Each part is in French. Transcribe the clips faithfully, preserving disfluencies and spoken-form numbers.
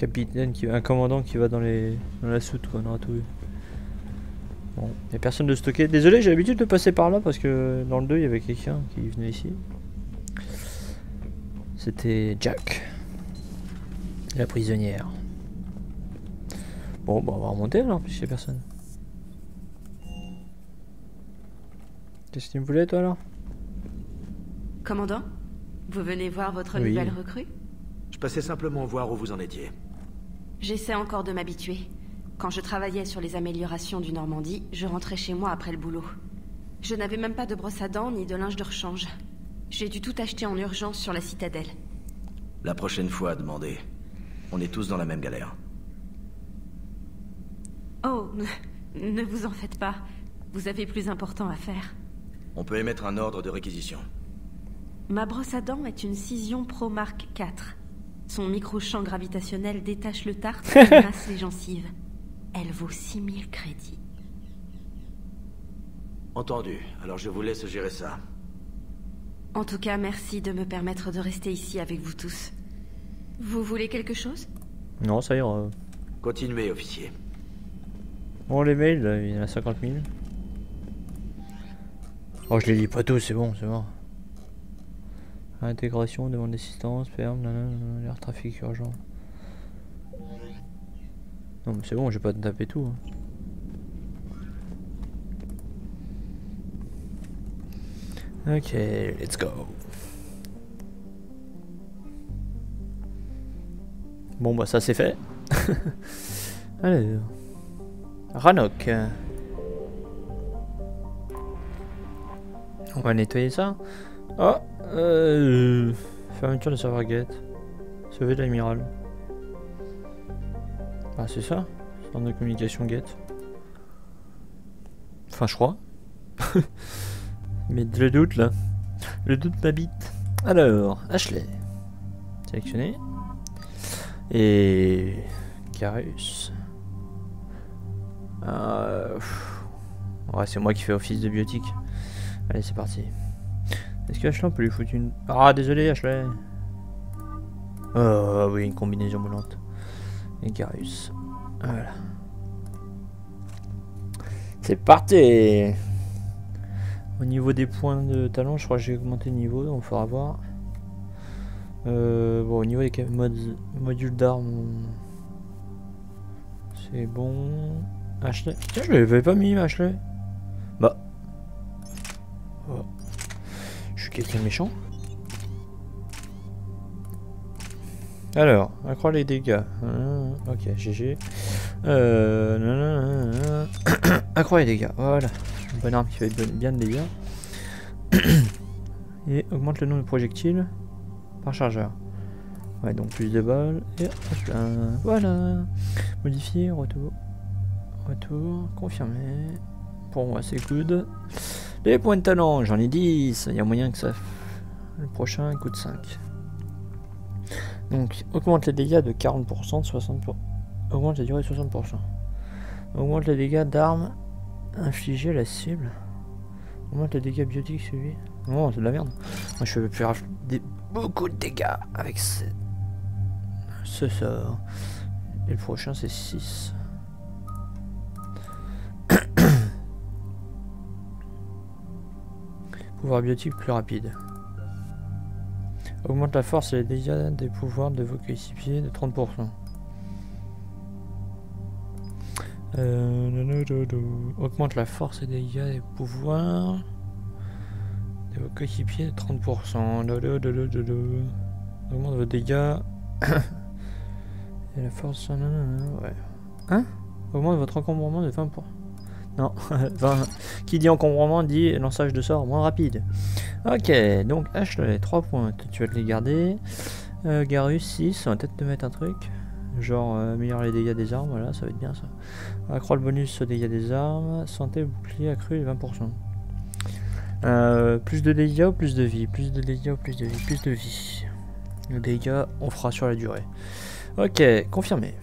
capitaine, qui, un commandant qui va dans les dans la soute quoi, on aura tout vu. Bon, y a personne de stocké. Désolé, j'ai l'habitude de passer par là parce que dans le deux il y avait quelqu'un qui venait ici. C'était Jack, la prisonnière. Bon, bah on va remonter alors, puisqu'il n'y a personne. Qu'est-ce que tu me voulais toi alors? Commandant, vous venez voir votre Oui. nouvelle recrue? Je passais simplement voir où vous en étiez. J'essaie encore de m'habituer. Quand je travaillais sur les améliorations du Normandie, je rentrais chez moi après le boulot. Je n'avais même pas de brosse à dents ni de linge de rechange. J'ai dû tout acheter en urgence sur la citadelle. La prochaine fois, demandez. On est tous dans la même galère. Oh, ne, ne vous en faites pas. Vous avez plus important à faire. On peut émettre un ordre de réquisition. Ma brosse à dents est une Cision Pro Mark quatre. Son micro-champ gravitationnel détache le tartre et masse les gencives. Elle vaut six mille crédits. Entendu. Alors je vous laisse gérer ça. En tout cas, merci de me permettre de rester ici avec vous tous. Vous voulez quelque chose? Non, ça ira. Continuez, officier. Bon, les mails, là, il y en a cinquante mille. Oh, je les lis pas tous, c'est bon, c'est bon. Intégration, demande d'assistance, ferme, nanana, l'air trafic urgent. Non, mais c'est bon, je vais pas te taper tout. Hein. Ok, let's go. Bon, bah, ça c'est fait. Allez. Ranok. On va nettoyer ça. Oh, euh, fermeture de serveur get. Sauver l'amiral. Ah, c'est ça? Centre de communication get. Enfin, je crois. Mais le doute là. Le doute m'habite. Alors, Ashley. Sélectionné. Et. Carus. Euh... Ouais, c'est moi qui fais office de biotique. Allez, c'est parti. Est-ce que Ashley on peut lui foutre une... Ah, désolé Ashley. Oh oui, une combinaison volante. Et Garus. Voilà. C'est parti. Au niveau des points de talent, je crois que j'ai augmenté le niveau, donc il faudra voir. Euh, bon, au niveau des modes, modules d'armes, c'est bon. Ashley. Tiens, je l'avais pas mis, Ashley. Bah. Oh. Je suis quelqu'un de méchant. Alors, accroître les dégâts. Euh, ok, G G. Euh, accroître les dégâts. Voilà. Une bonne arme qui fait bien de dégâts. Et augmente le nombre de projectiles par chargeur. Ouais, donc plus de balles. Et hop là. Voilà. Modifier, retour. Retour, confirmé. Pour moi, c'est good. Les points de talent, j'en ai dix. Il y a moyen que ça. Le prochain coûte cinq. Donc, augmente les dégâts de quarante pour cent, de soixante pour cent. Augmente la durée de soixante pour cent. Augmente les dégâts d'armes infligés à la cible. Augmente les dégâts biotiques suivis. Non, c'est de la merde. Moi, je peux faire des, beaucoup de dégâts avec ce, ce sort. Et le prochain, c'est six. Pouvoir biotique plus rapide. Augmente la force et les dégâts des pouvoirs de vos coéquipiers de trente pour cent. Euh, augmente la force et les dégâts des pouvoirs de vos coéquipiers de trente pour cent. Augmente vos dégâts. Et la force. Ouais. Hein? Augmente votre encombrement de vingt pour cent. Non, vingt. Qui dit encombrement dit lançage de sort moins rapide. Ok, donc Ashley, trois points, tu vas te les garder. Euh, Garus, six, on va peut-être te mettre un truc. Genre, euh, améliorer les dégâts des armes, voilà, ça va être bien ça. Accroît le bonus aux dégâts des armes, santé, bouclier accru de vingt pour cent. Euh, plus de dégâts ou plus de vie? Plus de dégâts ou plus de vie? Plus de vie. Les dégâts, on fera sur la durée. Ok, confirmé.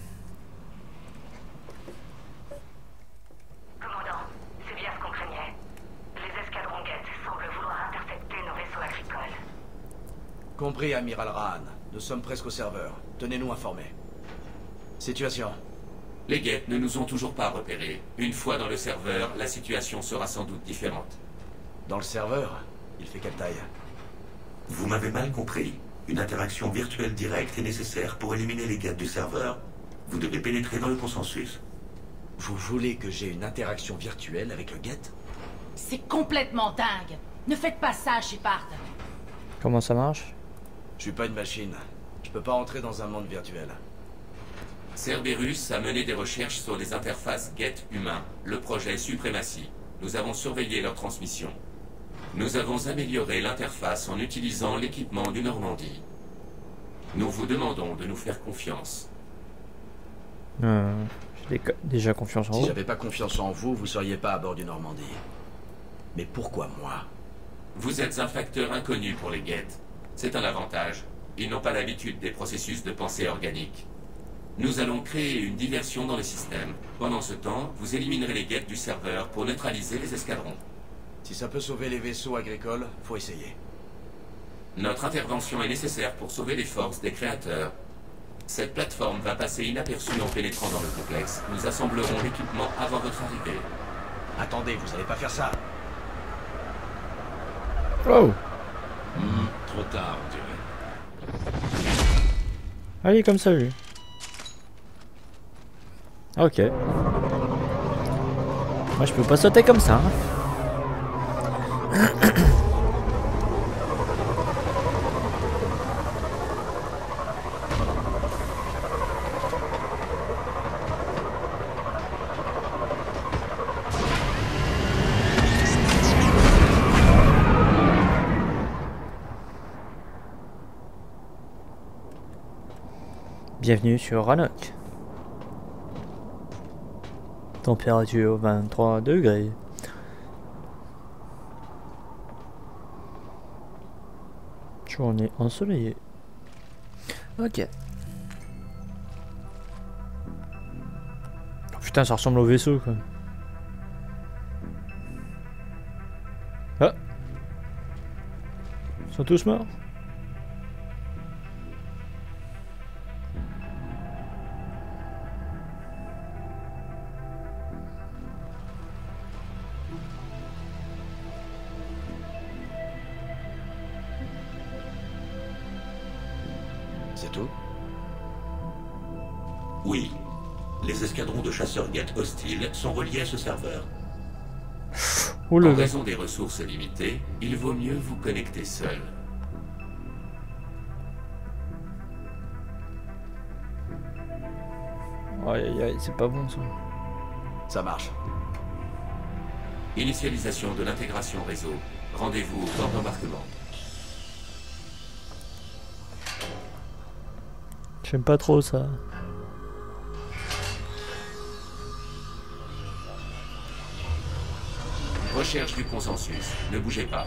Compris, Amiral Rahan. Nous sommes presque au serveur. Tenez-nous informés. Situation. Les Geth ne nous ont toujours pas repérés. Une fois dans le serveur, la situation sera sans doute différente. Dans le serveur, il fait quelle taille? Vous m'avez mal compris. Une interaction virtuelle directe est nécessaire pour éliminer les Geth du serveur. Vous devez pénétrer dans le consensus. Vous voulez que j'ai une interaction virtuelle avec le Geth? C'est complètement dingue. Ne faites pas ça, Shepard. Comment ça marche? Je suis pas une machine. Je peux pas entrer dans un monde virtuel. Cerberus a mené des recherches sur les interfaces Geth humains, le projet Suprématie. Nous avons surveillé leur transmission. Nous avons amélioré l'interface en utilisant l'équipement du Normandie. Nous vous demandons de nous faire confiance. Euh, J'ai déjà confiance en Si vous. j'avais pas confiance en vous, vous seriez pas à bord du Normandie. Mais pourquoi moi? Vous êtes un facteur inconnu pour les Geth. C'est un avantage. Ils n'ont pas l'habitude des processus de pensée organique. Nous allons créer une diversion dans le système. Pendant ce temps, vous éliminerez les Geth du serveur pour neutraliser les escadrons. Si ça peut sauver les vaisseaux agricoles, faut essayer. Notre intervention est nécessaire pour sauver les forces des créateurs. Cette plateforme va passer inaperçue en pénétrant dans le complexe. Nous assemblerons l'équipement avant votre arrivée. Attendez, vous allez pas faire ça. Oh! Hmm, trop tard, on dirait. Allez, comme ça, lui. Ok. Moi, je peux pas sauter comme ça. Hein. Bienvenue sur Rannoch. Température vingt-trois degrés. Journée ensoleillée. Ok. Oh, putain, ça ressemble au vaisseau quoi. Ah. Ils sont tous morts. C'est tout? Oui. Les escadrons de chasseurs Geth hostiles sont reliés à ce serveur. Oh le En gars. raison des ressources limitées, il vaut mieux vous connecter seul. Aïe aïe aïe, c'est pas bon ça. Ça marche. Initialisation de l'intégration réseau. Rendez-vous au port d'embarquement. J'aime pas trop ça. Recherche du consensus. Ne bougez pas.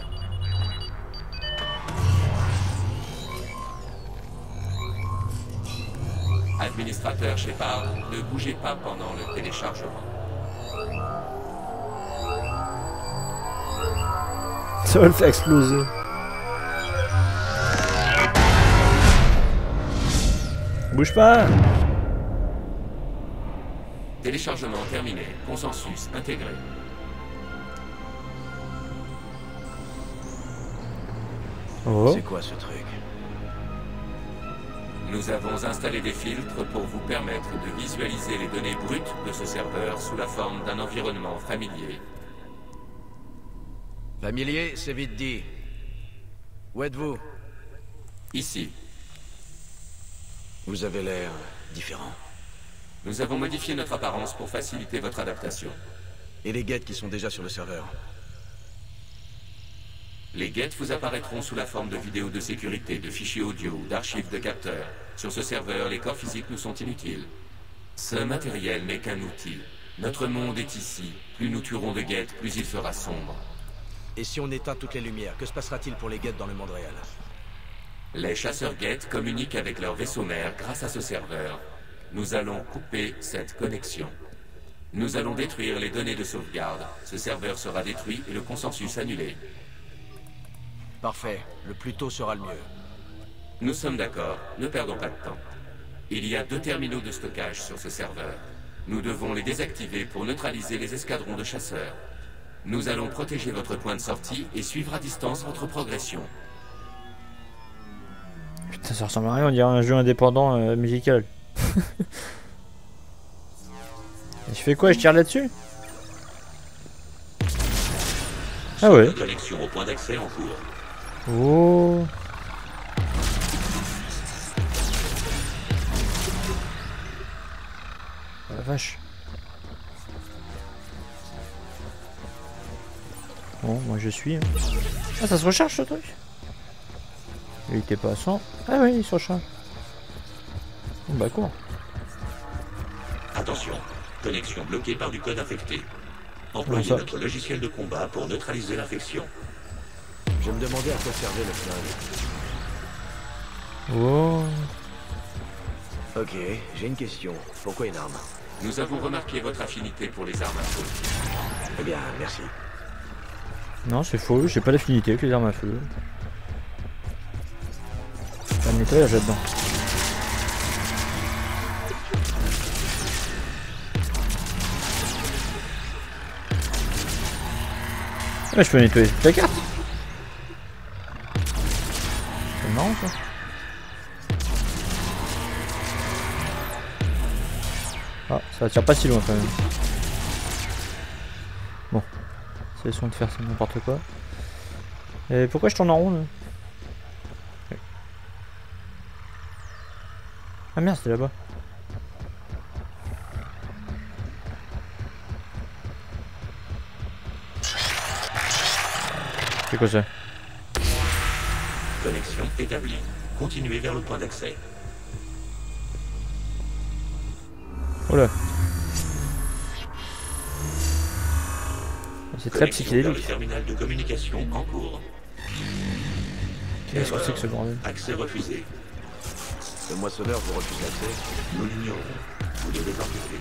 Administrateur Shepard, ne bougez pas pendant le téléchargement. Ça va le faire exploser. Bouge pas. Téléchargement terminé. Consensus intégré. Oh. C'est quoi ce truc? Nous avons installé des filtres pour vous permettre de visualiser les données brutes de ce serveur sous la forme d'un environnement familier. Familier, c'est vite dit. Où êtes-vous? Ici, Vous avez l'air différent. nous avons modifié notre apparence pour faciliter votre adaptation. Et les Geth qui sont déjà sur le serveur? Les Geth vous apparaîtront sous la forme de vidéos de sécurité, de fichiers audio ou d'archives de capteurs. Sur ce serveur, les corps physiques nous sont inutiles. Ce matériel n'est qu'un outil. Notre monde est ici. Plus nous tuerons de Geth, plus il sera sombre. Et si on éteint toutes les lumières, que se passera-t-il pour les Geth dans le monde réel? Les chasseurs Geth communiquent avec leur vaisseau mère grâce à ce serveur. Nous allons couper cette connexion. Nous allons détruire les données de sauvegarde. Ce serveur sera détruit et le consensus annulé. Parfait. Le plus tôt sera le mieux. Nous sommes d'accord, ne perdons pas de temps. Il y a deux terminaux de stockage sur ce serveur. Nous devons les désactiver pour neutraliser les escadrons de chasseurs. Nous allons protéger votre point de sortie et suivre à distance votre progression. Putain, ça ressemble à rien, on dirait un jeu indépendant euh, musical. Je fais quoi? Je tire là-dessus? Ah ouais. Connexion au point d'accès en cours. Oh. Oh la vache. Bon, moi je suis. Ah, ça se recharge ce truc? Il était pas à cent. Ah oui, il se recharge. Bon bah quoi? Attention, connexion bloquée par du code infecté. Employez notre logiciel de combat pour neutraliser l'infection. Je me demandais à quoi servait le flingue. Oh. Ok, j'ai une question. Pourquoi une arme? Nous avons remarqué votre affinité pour les armes à feu. Eh bien, merci. Non, c'est faux, j'ai pas d'affinité avec les armes à feu. Pas de nettoyage là-dedans. Ah, je peux nettoyer toute la carte. C'est marrant ça. Ah, ça tire pas si loin quand même. Bon. Cessons de faire ça n'importe quoi. Et pourquoi je tourne en rond là? Ah merde, c'était là-bas. C'est quoi ça? Connexion établie. Continuez vers le point d'accès. Oh là. C'est très Connexion vers le psychédélique. terminal de communication en cours. Qu'est-ce que c'est que ce bordel? Accès refusé. Le moissonneur vous refuse l'accès. Nous l'ignorons. Vous devez enquêter.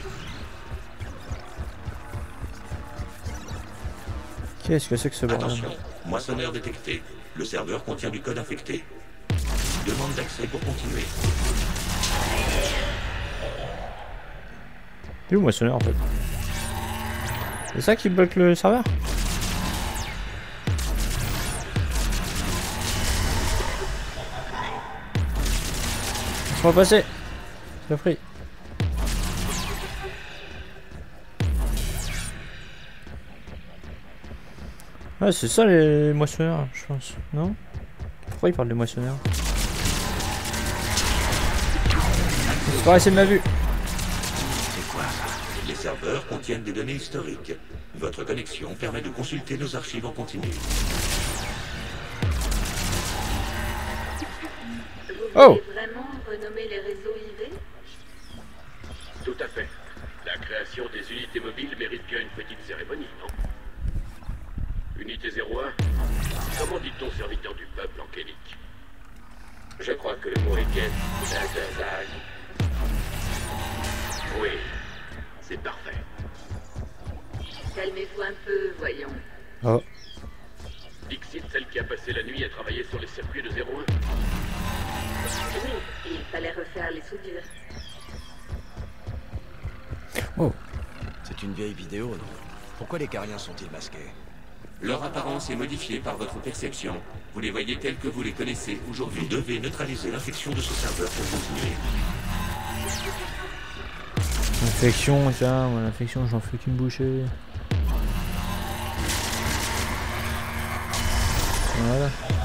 Qu'est-ce que c'est que ce bordel? Attention, moissonneur détecté. Le serveur contient du code infecté. Demande d'accès pour continuer. C'est où moissonneur en fait? C'est ça qui bloque le serveur? Laisse-moi passer. C'est pris. Ouais, c'est ça les moissonneurs, je pense. Non? Pourquoi il parle de moissonneurs? Disparaissez de ma vue. C'est quoi ça? Les serveurs contiennent des données historiques. Votre connexion permet de consulter nos archives en continu. Oh! Vous voulez vraiment renommer les réseaux I V? Tout à fait. La création des unités mobiles mérite bien une petite cérémonie, non? Unité zéro un, comment dit-on serviteur du peuple en kélique? Je crois que le mot est quel? Oui, c'est parfait. Calmez-vous un peu, voyons. Oh. Dixit, celle qui a passé la nuit à travailler sur les circuits de zéro un. Oui, il fallait refaire les soudures. Oh. C'est une vieille vidéo, non? Pourquoi les Cariens sont-ils masqués? Leur apparence est modifiée par votre perception. Vous les voyez tels que vous les connaissez Vous aujourd'hui. devez neutraliser l'infection de ce serveur pour continuer. Infection, tiens, moi l'infection j'en fais qu'une bouchée. Voilà.